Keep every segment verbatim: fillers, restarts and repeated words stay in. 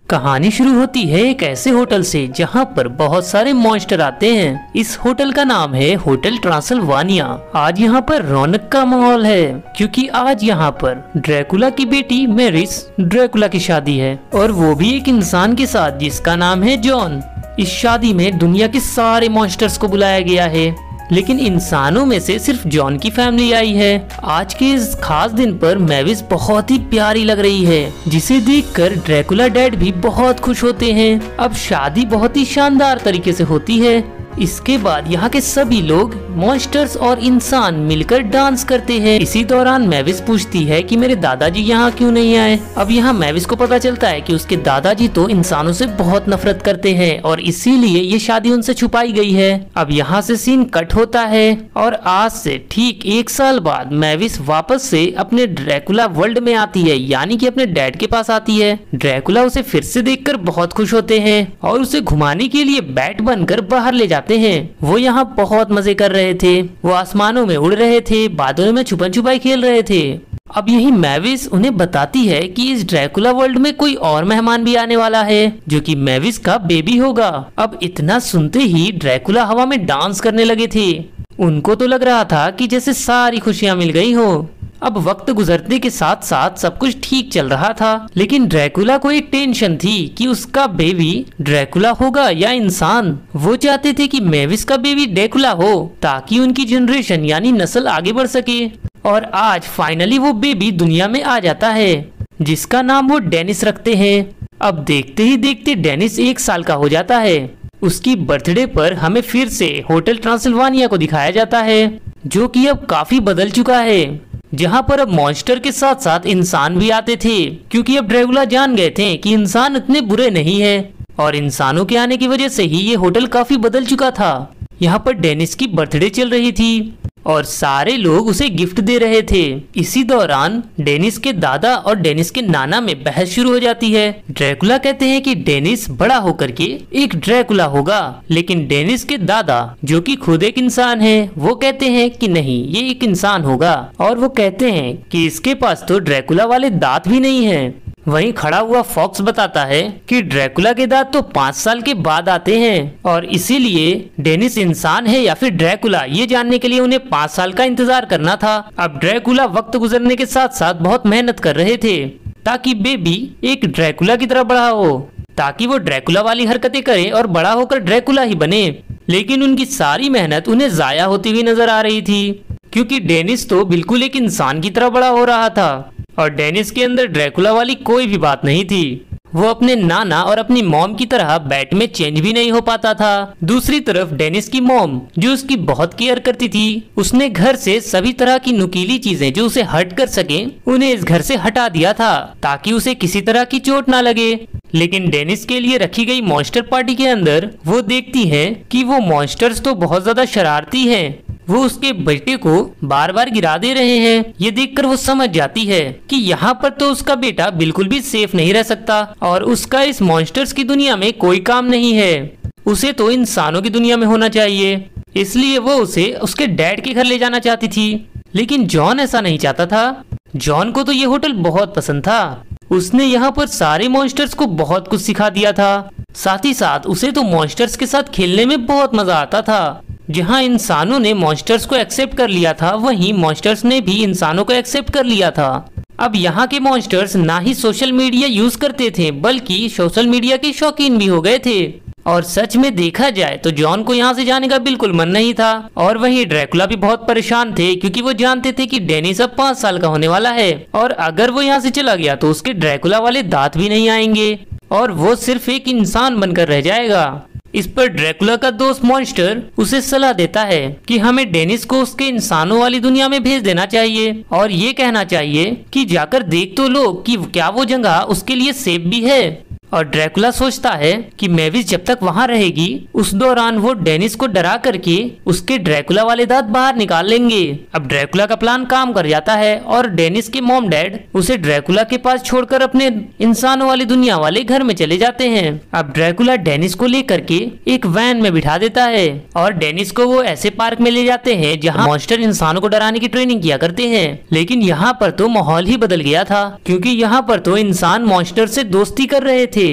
कहानी शुरू होती है एक ऐसे होटल से जहां पर बहुत सारे मॉन्स्टर आते हैं। इस होटल का नाम है होटल ट्रांसिल्वानिया। आज यहां पर रौनक का माहौल है क्योंकि आज यहां पर ड्रैकुला की बेटी मेरिस ड्रैकुला की शादी है और वो भी एक इंसान के साथ जिसका नाम है जॉन। इस शादी में दुनिया के सारे मॉन्स्टर्स को बुलाया गया है, लेकिन इंसानों में से सिर्फ जॉन की फैमिली आई है। आज के इस खास दिन पर मेविस बहुत ही प्यारी लग रही है, जिसे देखकर ड्रैकुला डैड भी बहुत खुश होते हैं। अब शादी बहुत ही शानदार तरीके से होती है। इसके बाद यहाँ के सभी लोग मॉन्स्टर्स और इंसान मिलकर डांस करते हैं। इसी दौरान मेविस पूछती है कि मेरे दादाजी यहाँ क्यों नहीं आए। अब यहाँ मेविस को पता चलता है कि उसके दादाजी तो इंसानों से बहुत नफरत करते हैं और इसीलिए ये शादी उनसे छुपाई गई है। अब यहाँ से सीन कट होता है और आज से ठीक एक साल बाद मेविस वापस से अपने ड्रैकुला वर्ल्ड में आती है, यानी कि अपने डैड के पास आती है। ड्रैकुला उसे फिर से देखकर बहुत खुश होते हैं और उसे घुमाने के लिए बैट बनकर बाहर ले जाते हैं। वो यहाँ बहुत मजे कर रहे थे, वो आसमानों में उड़ रहे थे, बादलों में छुपन छुपाई खेल रहे थे। अब यही मेविस उन्हें बताती है कि इस ड्रैकुला वर्ल्ड में कोई और मेहमान भी आने वाला है जो कि मेविस का बेबी होगा। अब इतना सुनते ही ड्रैकुला हवा में डांस करने लगे थे। उनको तो लग रहा था कि जैसे सारी खुशियां मिल गई हो। अब वक्त गुजरने के साथ साथ सब कुछ ठीक चल रहा था, लेकिन ड्रैकुला को एक टेंशन थी कि उसका बेबी ड्रैकुला होगा या इंसान। वो चाहते थे कि मेविस का बेबी ड्रैकुला हो ताकि उनकी जनरेशन यानी नस्ल आगे बढ़ सके। और आज फाइनली वो बेबी दुनिया में आ जाता है, जिसका नाम वो डेनिस रखते हैं। अब देखते ही देखते डेनिस एक साल का हो जाता है। उसकी बर्थडे पर हमें फिर से होटल ट्रांसिल्वानिया को दिखाया जाता है, जो कि अब काफी बदल चुका है, जहाँ पर अब मॉन्स्टर के साथ साथ इंसान भी आते थे, क्योंकि अब ड्रैकुला जान गए थे कि इंसान इतने बुरे नहीं है और इंसानों के आने की वजह से ही ये होटल काफी बदल चुका था। यहाँ पर डेनिस की बर्थडे चल रही थी और सारे लोग उसे गिफ्ट दे रहे थे। इसी दौरान डेनिस के दादा और डेनिस के नाना में बहस शुरू हो जाती है। ड्रैकुला कहते हैं कि डेनिस बड़ा होकर के एक ड्रैकुला होगा, लेकिन डेनिस के दादा जो कि खुद एक इंसान है, वो कहते हैं कि नहीं, ये एक इंसान होगा। और वो कहते हैं कि इसके पास तो ड्रैकुला वाले दांत भी नहीं है। वहीं खड़ा हुआ फॉक्स बताता है कि ड्रैकुला के दांत तो पाँच साल के बाद आते हैं और इसीलिए डेनिस इंसान है या फिर ड्रैकुला, ये जानने के लिए उन्हें पाँच साल का इंतजार करना था। अब ड्रैकुला वक्त गुजरने के साथ साथ बहुत मेहनत कर रहे थे ताकि बेबी एक ड्रैकुला की तरह बड़ा हो, ताकि वो ड्रैकुला वाली हरकतें करे और बड़ा होकर ड्रैकुला ही बने। लेकिन उनकी सारी मेहनत उन्हें जाया होती हुई नजर आ रही थी, क्योंकि डेनिस तो बिल्कुल एक इंसान की तरह बड़ा हो रहा था और डेनिस के अंदर ड्रैकुला वाली कोई भी बात नहीं थी। वो अपने नाना और अपनी मॉम की तरह बैट में चेंज भी नहीं हो पाता था। दूसरी तरफ डेनिस की मॉम जो उसकी बहुत केयर करती थी, उसने घर से सभी तरह की नुकीली चीजें जो उसे हर्ट कर सके उन्हें इस घर से हटा दिया था ताकि उसे किसी तरह की चोट ना लगे। लेकिन डेनिस के लिए रखी गई मॉन्स्टर पार्टी के अंदर वो देखती है कि वो मॉन्स्टर्स तो बहुत ज्यादा शरारती हैं। वो उसके बेटे को बार बार गिरा दे रहे हैं। ये देखकर वो समझ जाती है कि यहाँ पर तो उसका बेटा बिल्कुल भी सेफ नहीं रह सकता और उसका इस मॉन्स्टर्स की दुनिया में कोई काम नहीं है। उसे तो इंसानों की दुनिया में होना चाहिए। इसलिए वो उसे उसके डैड के घर ले जाना चाहती थी, लेकिन जॉन ऐसा नहीं चाहता था। जॉन को तो ये होटल बहुत पसंद था। उसने यहाँ पर सारे मॉन्स्टर्स को बहुत कुछ सिखा दिया था। साथ ही साथ उसे तो मॉन्स्टर्स के साथ खेलने में बहुत मजा आता था। जहाँ इंसानों ने मॉन्स्टर्स को एक्सेप्ट कर लिया था, वहीं मॉन्स्टर्स ने भी इंसानों को एक्सेप्ट कर लिया था। अब यहाँ के मॉन्स्टर्स ना ही सोशल मीडिया यूज करते थे, बल्कि सोशल मीडिया के शौकीन भी हो गए थे। और सच में देखा जाए तो जॉन को यहाँ से जाने का बिल्कुल मन नहीं था। और वहीं ड्रैकुला भी बहुत परेशान थे, क्योंकि वो जानते थे कि डेनिस अब पाँच साल का होने वाला है और अगर वो यहाँ से चला गया तो उसके ड्रैकुला वाले दांत भी नहीं आएंगे और वो सिर्फ एक इंसान बनकर रह जाएगा। इस पर ड्रैकुला का दोस्त मॉन्स्टर उसे सलाह देता है कि हमें डेनिस को उसके इंसानों वाली दुनिया में भेज देना चाहिए और ये कहना चाहिए कि जाकर देख तो लो कि क्या वो जगह उसके लिए सेफ भी है। और ड्रैकुला सोचता है कि मेविस जब तक वहाँ रहेगी उस दौरान वो डेनिस को डरा करके उसके ड्रैकुला वाले दांत बाहर निकाल लेंगे। अब ड्रैकुला का प्लान काम कर जाता है और डेनिस के मॉम डैड उसे ड्रैकुला के पास छोड़कर अपने इंसानों वाली दुनिया वाले घर में चले जाते हैं। अब ड्रैकुला डेनिस को लेकर के एक वैन में बिठा देता है और डेनिस को वो ऐसे पार्क में ले जाते हैं जहाँ मॉन्स्टर इंसानों को डराने की ट्रेनिंग किया करते हैं। लेकिन यहाँ पर तो माहौल ही बदल गया था, क्योंकि यहाँ पर तो इंसान मॉन्स्टर से दोस्ती कर रहे थे।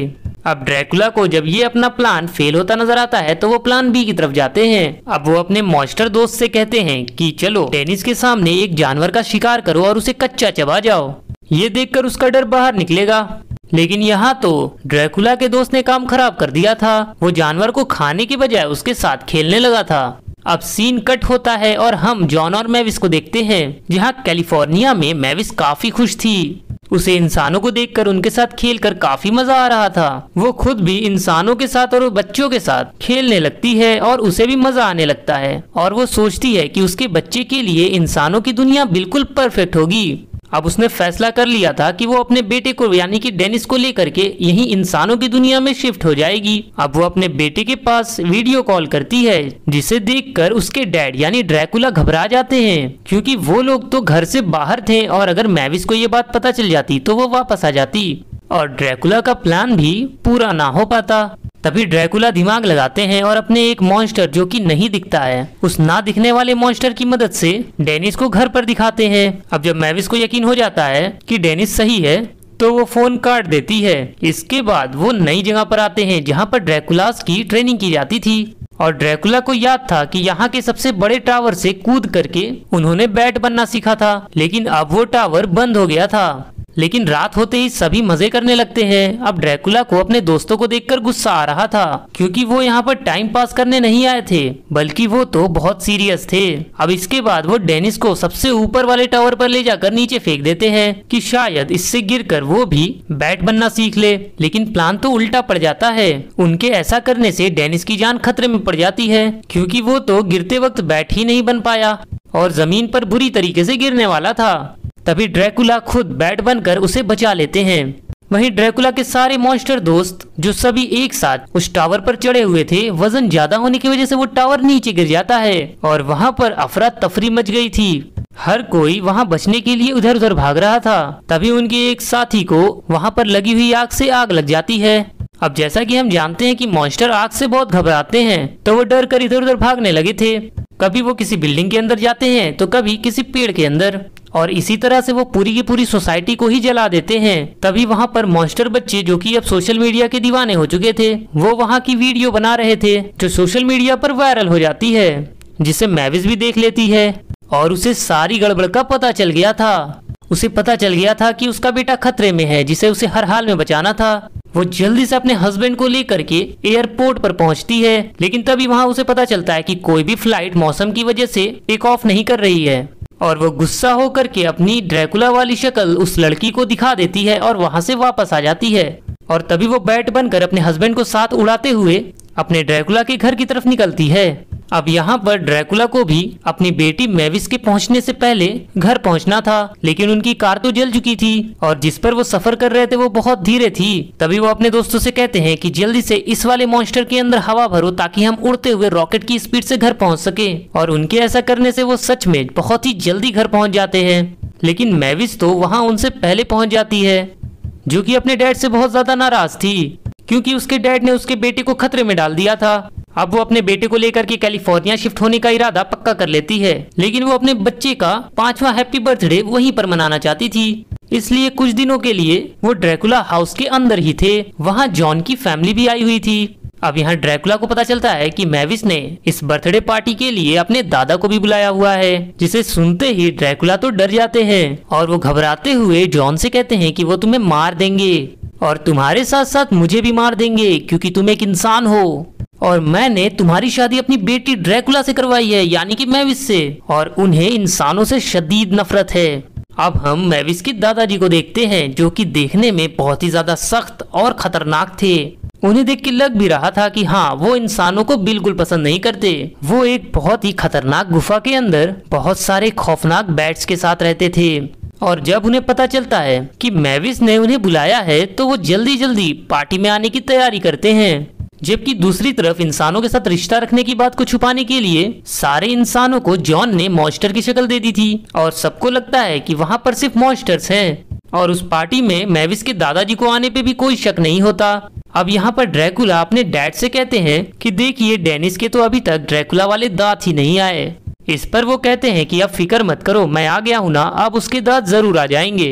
अब ड्रैकुला को जब ये अपना प्लान फेल होता नजर आता है तो वो प्लान बी की तरफ जाते हैं। अब वो अपने मॉन्स्टर दोस्त से कहते हैं कि चलो डेनिस के सामने एक जानवर का शिकार करो और उसे कच्चा चबा जाओ। ये देखकर उसका डर बाहर निकलेगा। लेकिन यहाँ तो ड्रैकुला के दोस्त ने काम खराब कर दिया था। वो जानवर को खाने के बजाय उसके साथ खेलने लगा था। अब सीन कट होता है और हम जॉन और मैविस को देखते हैं, जहाँ कैलिफोर्निया में मैविस काफी खुश थी। उसे इंसानों को देखकर उनके साथ खेलकर काफी मजा आ रहा था। वो खुद भी इंसानों के साथ और बच्चों के साथ खेलने लगती है और उसे भी मजा आने लगता है और वो सोचती है कि उसके बच्चे के लिए इंसानों की दुनिया बिल्कुल परफेक्ट होगी। अब उसने फैसला कर लिया था कि वो अपने बेटे को यानी कि डेनिस को लेकर के यहीं इंसानों की दुनिया में शिफ्ट हो जाएगी। अब वो अपने बेटे के पास वीडियो कॉल करती है, जिसे देखकर उसके डैड यानी ड्रैकुला घबरा जाते हैं, क्योंकि वो लोग तो घर से बाहर थे और अगर मैविस को ये बात पता चल जाती तो वो वापस आ जाती और ड्रैकुला का प्लान भी पूरा ना हो पाता। तभी ड्रैकुला दिमाग लगाते हैं और अपने एक मॉन्स्टर जो कि नहीं दिखता है, उस ना दिखने वाले मॉन्स्टर की मदद से डेनिस को घर पर दिखाते हैं। अब जब मैविस को यकीन हो जाता है कि डेनिस सही है तो वो फोन काट देती है। इसके बाद वो नई जगह पर आते हैं जहाँ पर ड्रैकुलास की ट्रेनिंग की जाती थी और ड्रैकुला को याद था कि यहाँ के सबसे बड़े टावर से कूद करके उन्होंने बैट बनना सीखा था, लेकिन अब वो टावर बंद हो गया था। लेकिन रात होते ही सभी मजे करने लगते हैं। अब ड्रैकुला को अपने दोस्तों को देखकर गुस्सा आ रहा था, क्योंकि वो यहाँ पर टाइम पास करने नहीं आए थे, बल्कि वो तो बहुत सीरियस थे। अब इसके बाद वो डेनिस को सबसे ऊपर वाले टावर पर ले जाकर नीचे फेंक देते हैं कि शायद इससे गिरकर वो भी बैट बनना सीख ले। लेकिन प्लान तो उल्टा पड़ जाता है। उनके ऐसा करने से डेनिस की जान खतरे में पड़ जाती है, क्योंकि वो तो गिरते वक्त बैट ही नहीं बन पाया और जमीन पर बुरी तरीके से गिरने वाला था। तभी ड्रैकुला खुद बैट बनकर उसे बचा लेते हैं। वहीं ड्रैकुला के सारे मॉन्स्टर दोस्त जो सभी एक साथ उस टावर पर चढ़े हुए थे, वजन ज्यादा होने की वजह से वो टावर नीचे गिर जाता है और वहाँ पर अफरा तफरी मच गई थी। हर कोई वहाँ बचने के लिए उधर उधर भाग रहा था। तभी उनके एक साथी को वहाँ पर लगी हुई आग से आग लग जाती है। अब जैसा कि हम जानते हैं कि मॉन्स्टर आग से बहुत घबराते हैं, तो वो डर कर इधर उधर भागने लगे थे। कभी वो किसी बिल्डिंग के अंदर जाते हैं तो कभी किसी पेड़ के अंदर, और इसी तरह से वो पूरी की पूरी सोसाइटी को ही जला देते हैं। तभी वहाँ पर मॉन्स्टर बच्चे जो कि अब सोशल मीडिया के दीवाने हो चुके थे, वो वहाँ की वीडियो बना रहे थे जो सोशल मीडिया पर वायरल हो जाती है, जिसे मैविस भी देख लेती है और उसे सारी गड़बड़ का पता चल गया था। उसे पता चल गया था कि उसका बेटा खतरे में है, जिसे उसे हर हाल में बचाना था। वो जल्दी से अपने हस्बैंड को लेकर के एयरपोर्ट पर पहुंचती है, लेकिन तभी वहां उसे पता चलता है कि कोई भी फ्लाइट मौसम की वजह से टेक ऑफ नहीं कर रही है और वो गुस्सा होकर के अपनी ड्रैकुला वाली शक्ल उस लड़की को दिखा देती है और वहां से वापस आ जाती है। और तभी वो बैट बनकर अपने हस्बैंड को साथ उड़ाते हुए अपने ड्रैकुला के घर की तरफ निकलती है। अब यहाँ पर ड्रैकुला को भी अपनी बेटी मैविस के पहुँचने से पहले घर पहुँचना था, लेकिन उनकी कार तो जल चुकी थी और जिस पर वो सफर कर रहे थे वो बहुत धीरे थी। तभी वो अपने दोस्तों से कहते हैं कि जल्दी से इस वाले मॉन्स्टर के अंदर हवा भरो ताकि हम उड़ते हुए रॉकेट की स्पीड से घर पहुँच सके। और उनके ऐसा करने से वो सच में बहुत ही जल्दी घर पहुँच जाते हैं। लेकिन मैविस तो वहाँ उनसे पहले पहुँच जाती है, जो कि अपने डैड से बहुत ज्यादा नाराज थी, क्योंकि उसके डैड ने उसके बेटे को खतरे में डाल दिया था। अब वो अपने बेटे को लेकर के कैलिफोर्निया शिफ्ट होने का इरादा पक्का कर लेती है, लेकिन वो अपने बच्चे का पांचवा हैप्पी बर्थडे वहीं पर मनाना चाहती थी। इसलिए कुछ दिनों के लिए वो ड्रैकुला हाउस के अंदर ही थे। वहाँ जॉन की फैमिली भी आई हुई थी। अब यहाँ ड्रैकुला को पता चलता है कि मैविस ने इस बर्थडे पार्टी के लिए अपने दादा को भी बुलाया हुआ है, जिसे सुनते ही ड्रैकुला तो डर जाते हैं और वो घबराते हुए जॉन से कहते हैं कि वो तुम्हें मार देंगे और तुम्हारे साथ साथ मुझे भी मार देंगे, क्योंकि तुम एक इंसान हो और मैंने तुम्हारी शादी अपनी बेटी ड्रैकुला से करवाई है, यानी कि मैविस से, और उन्हें इंसानों से शदीद नफरत है। अब हम मैविस के दादाजी को देखते हैं, जो कि देखने में बहुत ही ज्यादा सख्त और खतरनाक थे। उन्हें देख के लग भी रहा था कि हाँ, वो इंसानों को बिल्कुल पसंद नहीं करते। वो एक बहुत ही खतरनाक गुफा के अंदर बहुत सारे खौफनाक बैट्स के साथ रहते थे। और जब उन्हें पता चलता है कि मैविस ने उन्हें बुलाया है, तो वो जल्दी जल्दी पार्टी में आने की तैयारी करते हैं। जबकि दूसरी तरफ इंसानों के साथ रिश्ता रखने की बात को छुपाने के लिए सारे इंसानों को जॉन ने मॉन्स्टर की शक्ल दे दी थी और सबको लगता है कि वहाँ पर सिर्फ मॉन्स्टर्स हैं। और उस पार्टी में मैविस के दादाजी को आने पे भी कोई शक नहीं होता। अब यहाँ पर ड्रैकुला अपने डैड से कहते हैं कि देखिए, डेनिस के तो अभी तक ड्रैकुला वाले दांत ही नहीं आए। इस पर वो कहते हैं कि अब फिक्र मत करो, मैं आ गया हूँ ना, अब उसके दांत जरूर आ जाएंगे।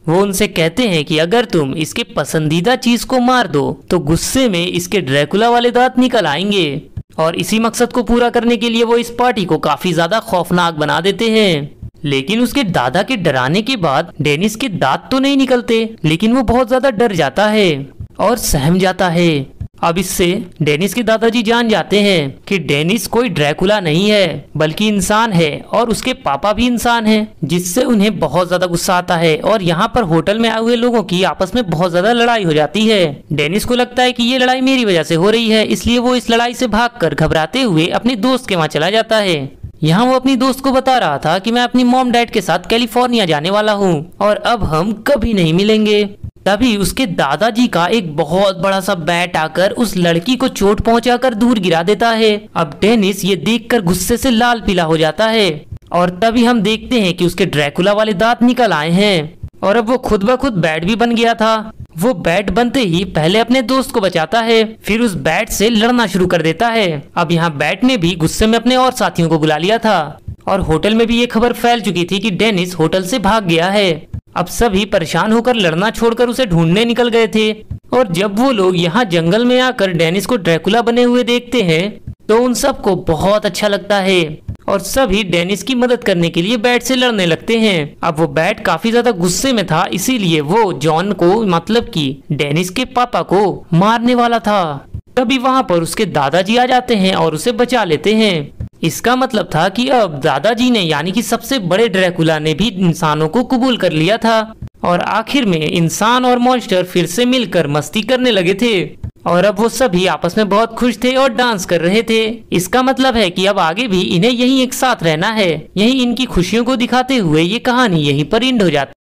वो उनसे कहते हैं कि अगर तुम इसके पसंदीदा चीज को मार दो तो गुस्से में इसके ड्रैकुला वाले दांत निकल आएंगे। और इसी मकसद को पूरा करने के लिए वो इस पार्टी को काफी ज्यादा खौफनाक बना देते हैं। लेकिन उसके दादा के डराने के बाद डेनिस के दांत तो नहीं निकलते, लेकिन वो बहुत ज्यादा डर जाता है और सहम जाता है। अब इससे डेनिस के दादाजी जान जाते हैं कि डेनिस कोई ड्रैकुला नहीं है बल्कि इंसान है और उसके पापा भी इंसान हैं, जिससे उन्हें बहुत ज्यादा गुस्सा आता है और यहाँ पर होटल में आए हुए लोगों की आपस में बहुत ज्यादा लड़ाई हो जाती है। डेनिस को लगता है कि ये लड़ाई मेरी वजह से हो रही है, इसलिए वो इस लड़ाई से भागकर घबराते हुए अपने दोस्त के वहाँ चला जाता है। यहाँ वो अपनी दोस्त को बता रहा था कि मैं अपनी मॉम डैड के साथ कैलिफोर्निया जाने वाला हूँ और अब हम कभी नहीं मिलेंगे। तभी उसके दादाजी का एक बहुत बड़ा सा बैट आकर उस लड़की को चोट पहुंचाकर दूर गिरा देता है। अब डेनिस ये देखकर गुस्से से लाल पीला हो जाता है और तभी हम देखते हैं कि उसके ड्रैकुला वाले दांत निकल आए हैं और अब वो खुद ब खुद बैट भी बन गया था। वो बैट बनते ही पहले अपने दोस्त को बचाता है, फिर उस बैट से लड़ना शुरू कर देता है। अब यहाँ बैट ने भी गुस्से में अपने और साथियों को बुला लिया था और होटल में भी ये खबर फैल चुकी थी कि डेनिस होटल से भाग गया है। अब सभी परेशान होकर लड़ना छोड़कर उसे ढूंढने निकल गए थे और जब वो लोग यहाँ जंगल में आकर डेनिस को ड्रैकुला बने हुए देखते हैं तो उन सबको बहुत अच्छा लगता है और सभी डेनिस की मदद करने के लिए बैट से लड़ने लगते हैं। अब वो बैट काफी ज्यादा गुस्से में था, इसीलिए वो जॉन को मतलब कि डेनिस के पापा को मारने वाला था। तभी वहाँ पर उसके दादाजी आ जाते हैं और उसे बचा लेते हैं। इसका मतलब था कि अब दादाजी ने यानी कि सबसे बड़े ड्रैकुला ने भी इंसानों को कबूल कर लिया था और आखिर में इंसान और मॉन्स्टर फिर से मिलकर मस्ती करने लगे थे और अब वो सभी आपस में बहुत खुश थे और डांस कर रहे थे। इसका मतलब है कि अब आगे भी इन्हें यहीं एक साथ रहना है। यहीं इनकी खुशियों को दिखाते हुए ये कहानी यहीं पर एंड हो जाती है।